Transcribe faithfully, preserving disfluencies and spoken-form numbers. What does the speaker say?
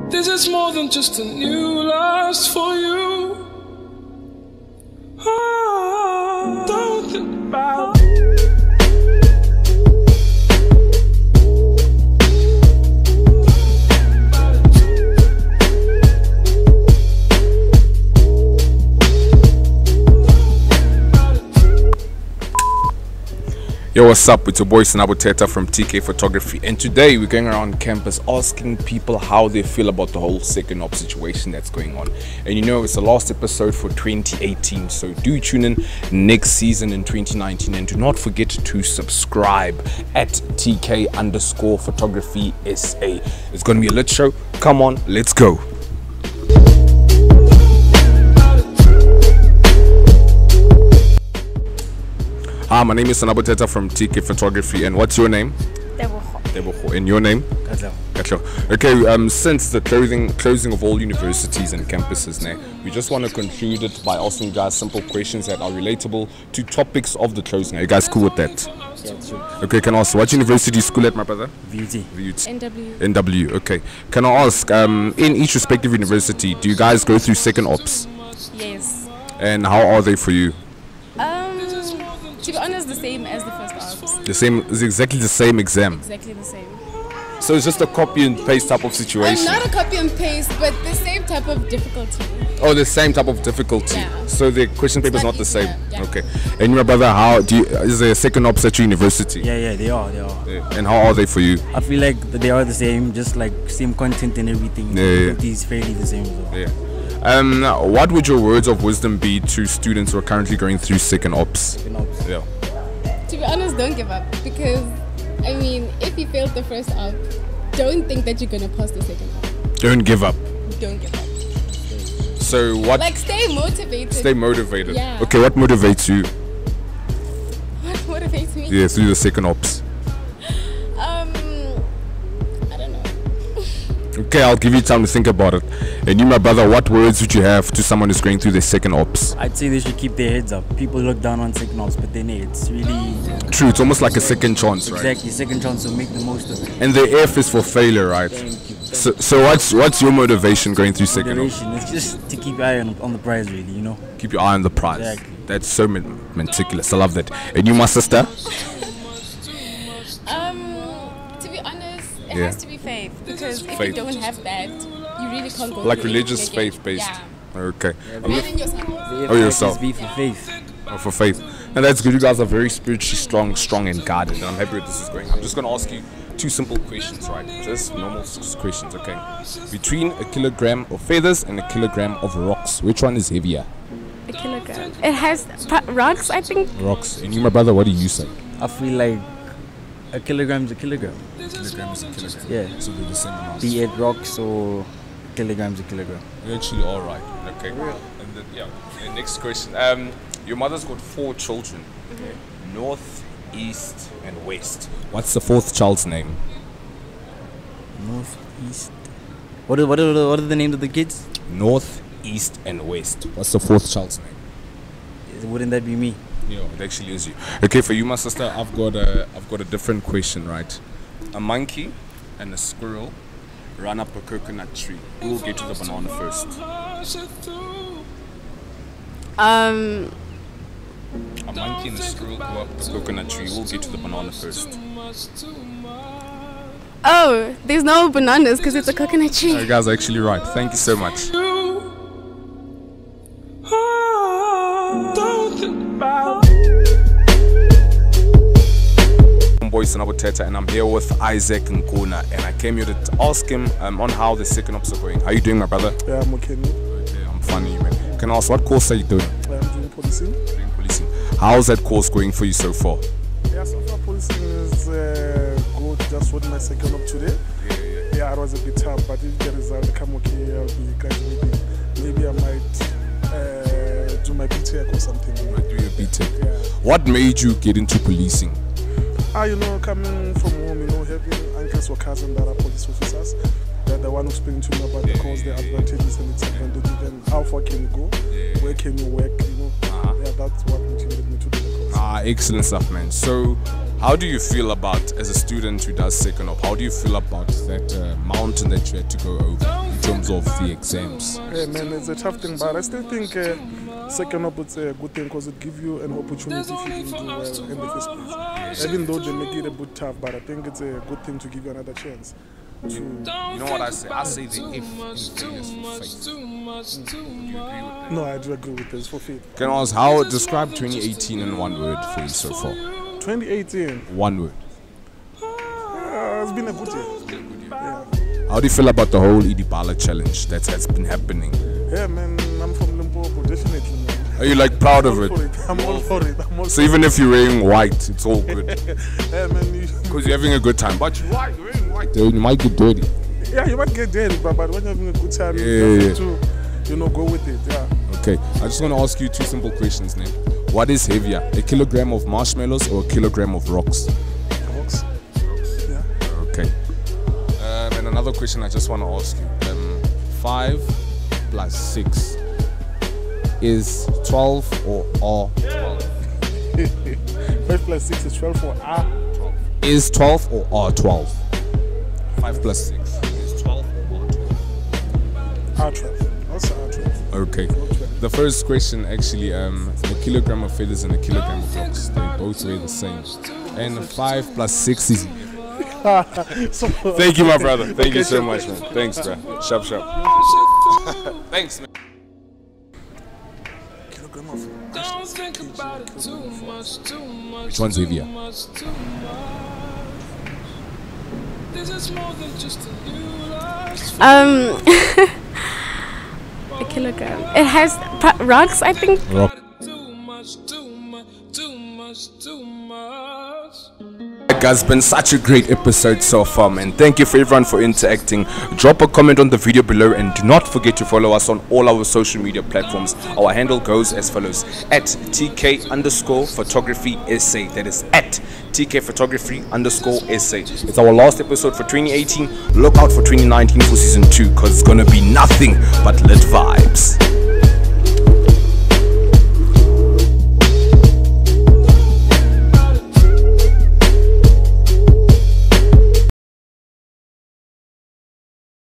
This is more than just a new lust for you. Oh, don't think about it. Yo, what's up? It's your boy Sanabo Teta from T K Photography, and today we're going around campus asking people how they feel about the whole second op situation that's going on. And you know, it's the last episode for twenty eighteen, so do tune in next season in twenty nineteen, and do not forget to subscribe at T K underscore photography S A. It's going to be a lit show. Come on, let's go. Hi, my name is Sanabo Teta from T K Photography, and what's your name? Tebogo. Tebogo. And your name? Katlo. Katlo. Okay, um, since the closing closing of all universities and campuses now, we just want to conclude it by asking you guys simple questions that are relatable to topics of the closing. Are you guys cool with that? Yeah, sure. Okay, can I ask, what university is school at, my brother? V U T. V U T. N W. N W, okay. Can I ask, um, in each respective university, do you guys go through second ops? Yes. And how are they for you? Um, to be honest, the same as the first ops. The same, is exactly the same exam. Exactly the same. So it's just a copy and paste type of situation. Um, not a copy and paste, but the same type of difficulty. Oh, the same type of difficulty. Yeah. So the question paper is not not the easier, same. yeah. Okay. And your brother, how do you? Is there a second ops at your university? Yeah, yeah, they are, they are. Yeah. And how are they for you? I feel like they are the same, just like same content and everything. Yeah, yeah. It is fairly the same. So. Yeah. Um, what would your words of wisdom be to students who are currently going through second ops? You know, Yeah. To be honest, don't give up, because I mean, if you failed the first op, don't think that you're gonna pass the second op. Don't give up. Don't give up. So what? Like, stay motivated. Stay motivated. Yeah. Okay. What motivates you? What motivates me? Yeah, through the second ops. Um, I don't know. Okay, I'll give you time to think about it. And you, my brother, what words would you have to someone who's going through their second ops? I'd say they should keep their heads up. People look down on second ops, but then hey, it's really True. It's almost like a second chance, right? exactly second chance to make the most of it. And the F is for failure, right? Thank you. So, so what's what's your motivation going through second ops? Motivation. It's just to keep your eye on, on the prize, really. You know. Keep your eye on the prize. Exactly. That's so men- meticulous. I love that. And you, my sister? Um, to be honest, it Yeah. has to be faith, because if Faith. you don't have that, you really can't go. Like through religious anything again. faith based. Yeah. Okay. Even yourself. The Oh, yourself. F I F is V for faith. Oh, for faith. And that's good. You guys are very spiritually strong, strong and guarded. And I'm happy that this is going. I'm just going to ask you two simple questions, right? Just normal s- questions, okay? Between a kilogram of feathers and a kilogram of rocks, which one is heavier? A kilogram. It has pa- rocks, I think. Rocks. And you, my brother, what do you say? I feel like a kilogram's a kilogram. Kilogram is a kilogram. Yeah. So they're the same amount. Be it rocks or kilograms a kilogram. You're actually all right. Okay. And then, yeah. The next question. Um, your mother's got four children. North, east, and west. What's the fourth child's name? North, east. What are, what are, the, what are the names of the kids? North, east, and west. What's the fourth child's name? Wouldn't that be me? Yeah, it actually is you. Okay, for you, my sister, I've got a, I've got a different question, right? A monkey and a squirrel run up a coconut tree. Who will get to the banana first? Um, A monkey and a squirrel go up the coconut tree. Who will get to the banana first? oh, there's no bananas because it's a coconut tree. You guys are actually right. Thank you so much. Oh, don't think about it. I'm Boy Sanabo Teta, and I'm here with Isaac Nkuna, and I came here to t- ask him um, on how the second ops are going. How you doing, my brother? Yeah, I'm okay. Okay, I'm funny, man. Can I ask, what course are you doing? I'm doing policing. Doing policing. How's that course going for you so far? Yeah, so far policing is uh, good. Just with my second up today. Yeah, yeah. Yeah, it was a bit tough, but if the result come okay, I'll be graduating. Maybe I might uh, do my B Tech or something. You might do your B Tech. Yeah. What made you get into policing? Ah, you know, coming from home, you know, having uncles or cousins that are police officers, they're the one who speaking to me about the course, the advantages and disadvantages, and how far can you go, where can you work, you know. Uh-huh. Yeah, that's what motivated me to do the course. Ah, excellent stuff, man. So, How do you feel about, as a student who does second op, how do you feel about that uh, mountain that you had to go over in terms of the exams? Yeah, man, it's a tough thing, but I still think uh, second op is a good thing because it gives you an opportunity if you didn't do well in the first place. Even though they make it a bit tough, but I think it's a good thing to give you another chance. To You know what I say? I say the F in failures for faith. Do you agree with that? no, I do agree with this for faith. Can I ask, how describe twenty eighteen in one word for you so far? twenty eighteen, One word. uh, it's been a good year. Yeah. How do you feel about the whole Idibala challenge that has been happening? Yeah, man, I'm from Limpopo, definitely, man. Are you like proud of I'm it? all for it. I'm all for it. I'm all So for even if you're wearing white, it's all good it. Yeah, man, you, because you're having a good time. But you're white, you're wearing white. You might get dirty. yeah, you might get dirty, but, but when you're having a good time, Yeah, you yeah, have to, you know, go with it. Yeah. Okay, I just want to ask you two simple questions, Name. What is heavier, a kilogram of marshmallows or a kilogram of rocks? Rocks. Yeah. Okay. Um, and another question I just want to ask you. Um, five plus six is twelve or R twelve? Five plus six is twelve for R. Is twelve or R twelve? five plus six is twelve or R twelve? R twelve. What's R twelve? Okay. The first question actually, um, a kilogram of feathers and a kilogram of rocks, they both weigh the same. And five plus six is... So, Thank you, my brother. Thank you so much, man. Thanks, bro. Sharp, sharp. Thanks, man. kilogram of Don't think about it too much, too much. Which one's heavier? Too much, too much. This is more than just a new last Um, a kilogram. It has pa- rocks, I think. Rock. too much, too much, too much, too much. Guys, it's been such a great episode so far, man. Thank you for everyone for interacting. Drop a comment on the video below and do not forget to follow us on all our social media platforms. Our handle goes as follows: at tk underscore photography sa. That is at tk photography underscore sa. It's our last episode for twenty eighteen. Look out for twenty nineteen for season two, because it's gonna be nothing but lit vibes.